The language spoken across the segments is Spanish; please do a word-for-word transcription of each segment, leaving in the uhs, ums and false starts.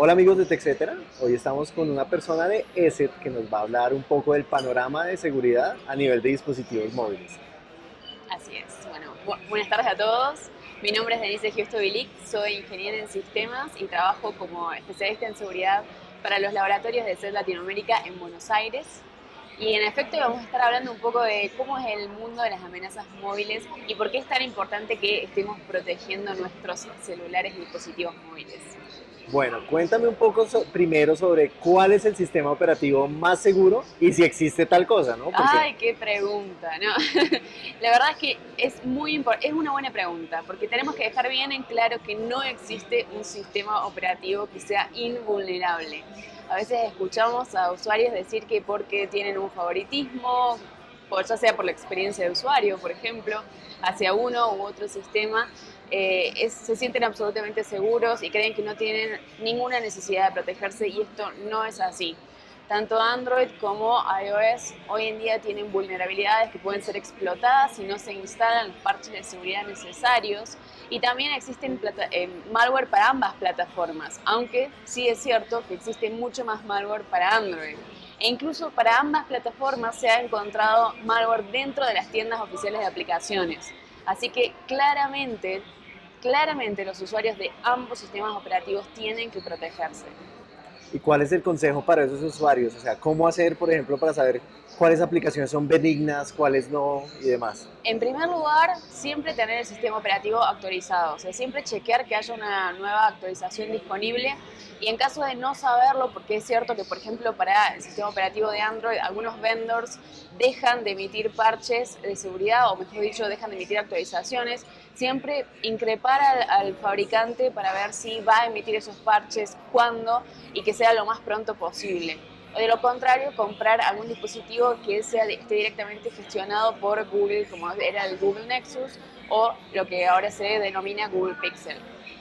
Hola amigos de TechCetera, hoy estamos con una persona de ESET que nos va a hablar un poco del panorama de seguridad a nivel de dispositivos móviles. Así es. Bueno, bu- buenas tardes a todos. Mi nombre es Denise Giusto Bilic, soy ingeniera en sistemas y trabajo como especialista en seguridad para los laboratorios de C E T Latinoamérica en Buenos Aires. Y en efecto vamos a estar hablando un poco de cómo es el mundo de las amenazas móviles y por qué es tan importante que estemos protegiendo nuestros celulares y dispositivos móviles. Bueno, cuéntame un poco so- primero sobre cuál es el sistema operativo más seguro y si existe tal cosa, ¿no? Porque Ay, qué pregunta, ¿no? La verdad es que es muy importante, es una buena pregunta, porque tenemos que dejar bien en claro que no existe un sistema operativo que sea invulnerable. A veces escuchamos a usuarios decir que porque tienen un favoritismo, o ya sea por la experiencia de usuario, por ejemplo, hacia uno u otro sistema, eh, es- se sienten absolutamente seguros y creen que no tienen ninguna necesidad de protegerse y esto no es así. Tanto Android como iOS hoy en día tienen vulnerabilidades que pueden ser explotadas si no se instalan los parches de seguridad necesarios. Y también existen plata eh, malware para ambas plataformas, aunque sí es cierto que existe mucho más malware para Android. E incluso para ambas plataformas se ha encontrado malware dentro de las tiendas oficiales de aplicaciones. Así que claramente, claramente los usuarios de ambos sistemas operativos tienen que protegerse. ¿y cuál es el consejo para esos usuarios? O sea, ¿cómo hacer, por ejemplo, para saber cuáles aplicaciones son benignas, cuáles no y demás? En primer lugar, siempre tener el sistema operativo actualizado, o sea, siempre chequear que haya una nueva actualización disponible y en caso de no saberlo, porque es cierto que, por ejemplo, para el sistema operativo de Android, algunos vendors dejan de emitir parches de seguridad, o mejor dicho, dejan de emitir actualizaciones, siempre increpar al, al fabricante para ver si va a emitir esos parches, cuándo y que sea lo más pronto posible. O de lo contrario, comprar algún dispositivo que sea, esté directamente gestionado por Google, como era el Google Nexus, o lo que ahora se denomina Google Pixel.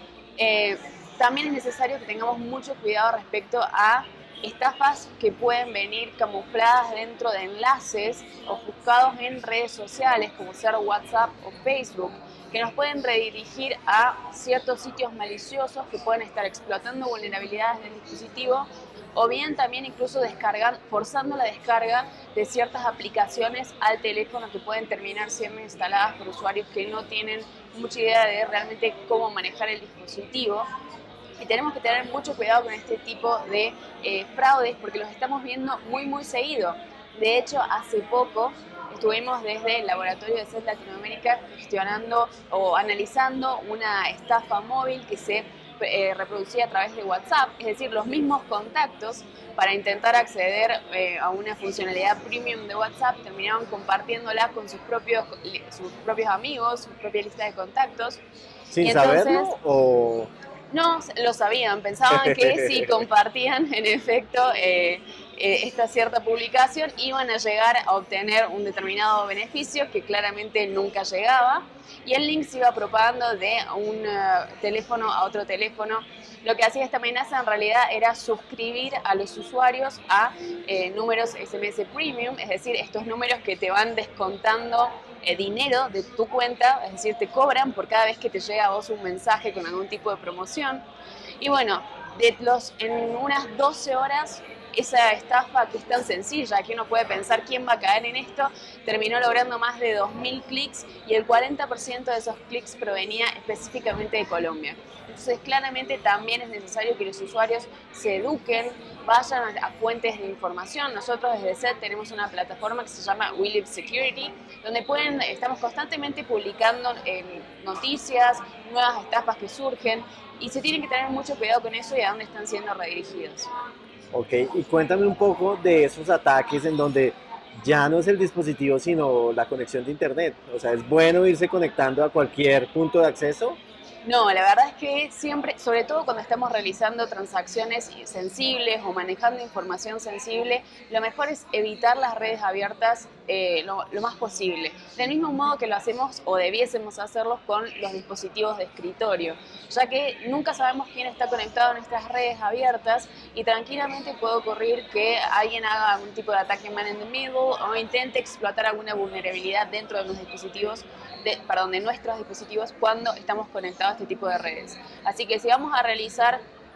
Eh, También es necesario que tengamos mucho cuidado respecto a estafas que pueden venir camufladas dentro de enlaces ofuscados en redes sociales, como ser WhatsApp o Facebook, que nos pueden redirigir a ciertos sitios maliciosos que pueden estar explotando vulnerabilidades del dispositivo o bien también incluso descargan, forzando la descarga de ciertas aplicaciones al teléfono que pueden terminar siendo instaladas por usuarios que no tienen mucha idea de realmente cómo manejar el dispositivo. Y tenemos que tener mucho cuidado con este tipo de eh, fraudes porque los estamos viendo muy muy seguido. De hecho, hace poco estuvimos desde el laboratorio de C E T Latinoamérica gestionando o analizando una estafa móvil que se eh, reproducía a través de WhatsApp, es decir, los mismos contactos para intentar acceder eh, a una funcionalidad premium de WhatsApp terminaban compartiéndola con sus propios, sus propios amigos, su propia lista de contactos. ¿Sin Y entonces saberlo o...? no lo sabían, pensaban que si compartían en efecto eh, eh, esta cierta publicación iban a llegar a obtener un determinado beneficio que claramente nunca llegaba y el link se iba propagando de un uh, teléfono a otro teléfono. Lo que hacía esta amenaza en realidad era suscribir a los usuarios a eh, números S M S Premium, es decir, estos números que te van descontando eh, dinero de tu cuenta, es decir, te cobran por cada vez que te llega a vos un mensaje con algún tipo de promoción. Y bueno, de los, en unas doce horas, esa estafa que es tan sencilla, que uno puede pensar quién va a caer en esto, terminó logrando más de dos mil clics y el cuarenta por ciento de esos clics provenía específicamente de Colombia. Entonces, claramente también es necesario que los usuarios se eduquen, vayan a fuentes de información. Nosotros desde C E T tenemos una plataforma que se llama We Live Security, donde pueden, estamos constantemente publicando eh, noticias, nuevas estafas que surgen, y se tienen que tener mucho cuidado con eso y a dónde están siendo redirigidos. Ok, y cuéntame un poco de esos ataques en donde ya no es el dispositivo, sino la conexión de internet. O sea, es bueno irse conectando a cualquier punto de acceso. No, la verdad es que siempre, sobre todo cuando estamos realizando transacciones sensibles o manejando información sensible, lo mejor es evitar las redes abiertas eh, lo, lo más posible. Del mismo modo que lo hacemos o debiésemos hacerlo con los dispositivos de escritorio, ya que nunca sabemos quién está conectado a nuestras redes abiertas y tranquilamente puede ocurrir que alguien haga algún tipo de ataque man in the middle o intente explotar alguna vulnerabilidad dentro de los dispositivos, de, perdón, de nuestros dispositivos cuando estamos conectados a este tipo de redes. Así que si vamos a realizar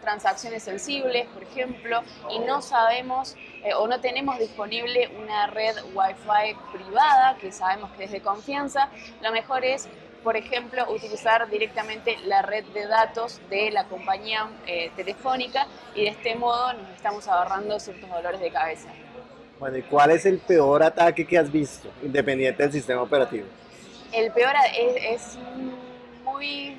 transacciones sensibles, por ejemplo, y no sabemos eh, o no tenemos disponible una red Wi-Fi privada, que sabemos que es de confianza, lo mejor es, por ejemplo, utilizar directamente la red de datos de la compañía eh, telefónica, y de este modo nos estamos ahorrando ciertos dolores de cabeza. Bueno, ¿y cuál es el peor ataque que has visto, independiente del sistema operativo? El peor es, es muy...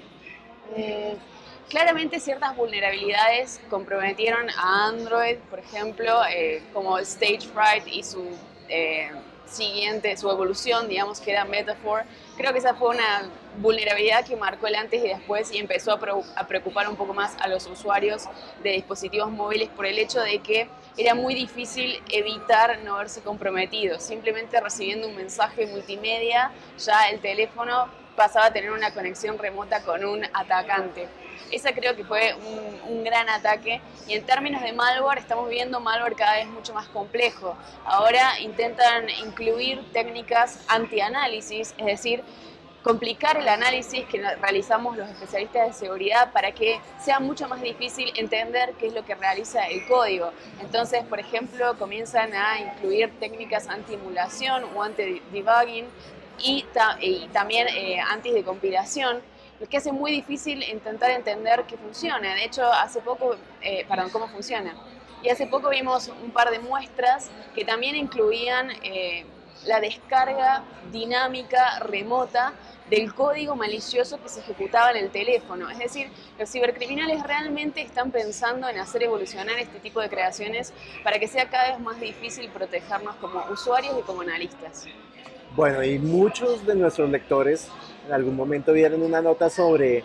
Eh, claramente ciertas vulnerabilidades comprometieron a Android, por ejemplo, eh, como Stage Fright y su eh, siguiente, su evolución, digamos, que era Metaphor. Creo que esa fue una vulnerabilidad que marcó el antes y después y empezó a, pro, a preocupar un poco más a los usuarios de dispositivos móviles por el hecho de que era muy difícil evitar no verse comprometido. Simplemente recibiendo un mensaje multimedia, ya el teléfono pasaba a tener una conexión remota con un atacante. Esa creo que fue un, un gran ataque, y en términos de malware estamos viendo malware cada vez mucho más complejo. Ahora intentan incluir técnicas anti-análisis, es decir, complicar el análisis que realizamos los especialistas de seguridad para que sea mucho más difícil entender qué es lo que realiza el código. Entonces, por ejemplo, comienzan a incluir técnicas anti-emulación o anti-debugging, y, ta y también eh, antes de compilación, lo que hace muy difícil intentar entender qué funciona. De hecho, hace poco, eh, perdón, cómo funciona. Y hace poco vimos un par de muestras que también incluían eh, la descarga dinámica remota del código malicioso que se ejecutaba en el teléfono. Es decir, los cibercriminales realmente están pensando en hacer evolucionar este tipo de creaciones para que sea cada vez más difícil protegernos como usuarios y como analistas. Bueno, y muchos de nuestros lectores en algún momento vieron una nota sobre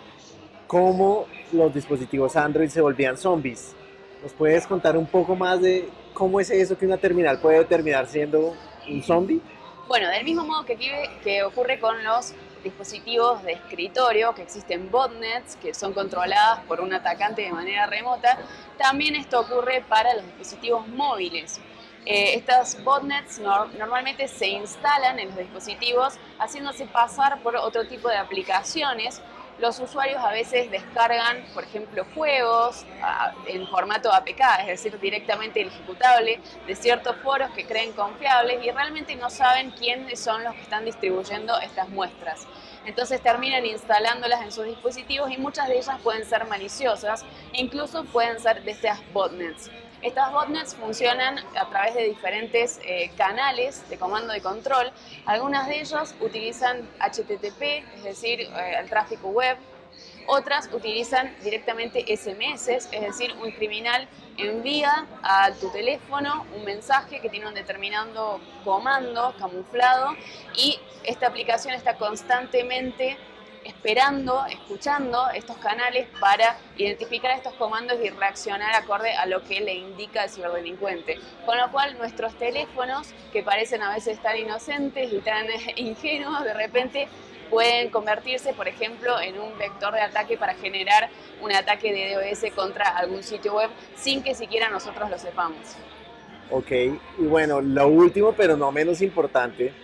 cómo los dispositivos Android se volvían zombies. ¿Nos puedes contar un poco más de cómo es eso que una terminal puede terminar siendo un zombie? Bueno, del mismo modo que, aquí, que ocurre con los dispositivos de escritorio, que existen botnets que son controladas por un atacante de manera remota, también esto ocurre para los dispositivos móviles. Eh, estas botnets no, normalmente se instalan en los dispositivos haciéndose pasar por otro tipo de aplicaciones. Los usuarios a veces descargan, por ejemplo, juegos a, en formato A P K, es decir, directamente el ejecutable, de ciertos foros que creen confiables, y realmente no saben quiénes son los que están distribuyendo estas muestras. Entonces terminan instalándolas en sus dispositivos, y muchas de ellas pueden ser maliciosas e incluso pueden ser de estas botnets. Estas botnets funcionan a través de diferentes eh, canales de comando de control. Algunas de ellas utilizan H T T P, es decir, eh, el tráfico web. Otras utilizan directamente S M S, es decir, un criminal envía a tu teléfono un mensaje que tiene un determinado comando camuflado, y esta aplicación está constantemente esperando, escuchando estos canales para identificar estos comandos y reaccionar acorde a lo que le indica el ciberdelincuente. Con lo cual nuestros teléfonos, que parecen a veces tan inocentes y tan ingenuos, de repente pueden convertirse, por ejemplo, en un vector de ataque para generar un ataque de DDoS contra algún sitio web sin que siquiera nosotros lo sepamos. Ok, y bueno, lo último pero no menos importante,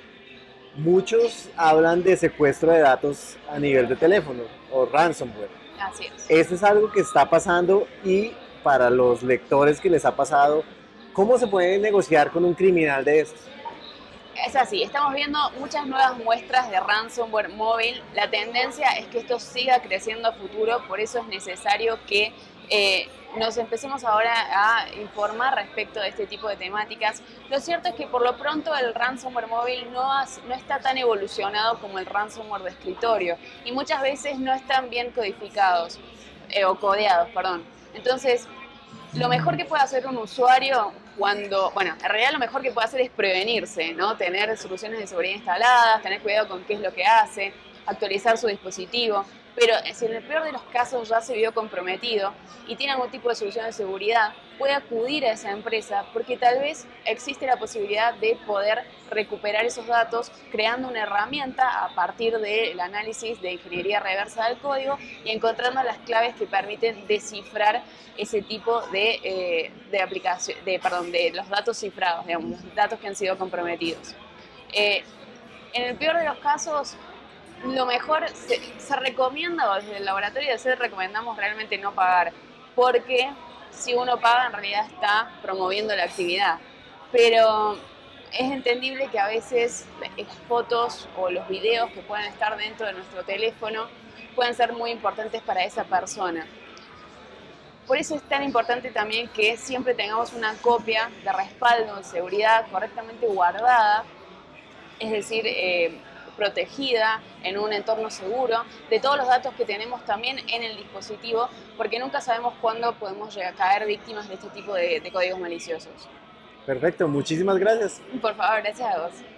muchos hablan de secuestro de datos a nivel de teléfono o ransomware. Así es. Esto es algo que está pasando, y para los lectores que les ha pasado, ¿cómo se puede negociar con un criminal de estos? Es así, estamos viendo muchas nuevas muestras de ransomware móvil. La tendencia es que esto siga creciendo a futuro, por eso es necesario que eh, nos empecemos ahora a informar respecto de este tipo de temáticas. Lo cierto es que por lo pronto el ransomware móvil no, has, no está tan evolucionado como el ransomware de escritorio, y muchas veces no están bien codificados, eh, o codeados, perdón. Entonces, lo mejor que puede hacer un usuario cuando, bueno, en realidad lo mejor que puede hacer es prevenirse, ¿no? Tener soluciones de seguridad instaladas, tener cuidado con qué es lo que hace, actualizar su dispositivo. Pero si en el peor de los casos ya se vio comprometido y tiene algún tipo de solución de seguridad, puede acudir a esa empresa, porque tal vez existe la posibilidad de poder recuperar esos datos creando una herramienta a partir del análisis de ingeniería reversa del código y encontrando las claves que permiten descifrar ese tipo de, eh, de aplicación, de, perdón, de los datos cifrados, digamos, los datos que han sido comprometidos. Eh, en el peor de los casos, lo mejor se, se recomienda, o desde el laboratorio de C E R recomendamos realmente no pagar, porque si uno paga en realidad está promoviendo la actividad. Pero es entendible que a veces las fotos o los videos que pueden estar dentro de nuestro teléfono pueden ser muy importantes para esa persona. Por eso es tan importante también que siempre tengamos una copia de respaldo de seguridad correctamente guardada, es decir, eh, protegida en un entorno seguro, de todos los datos que tenemos también en el dispositivo, porque nunca sabemos cuándo podemos llegar a caer víctimas de este tipo de, de códigos maliciosos. Perfecto, muchísimas gracias. Por favor, gracias a vos.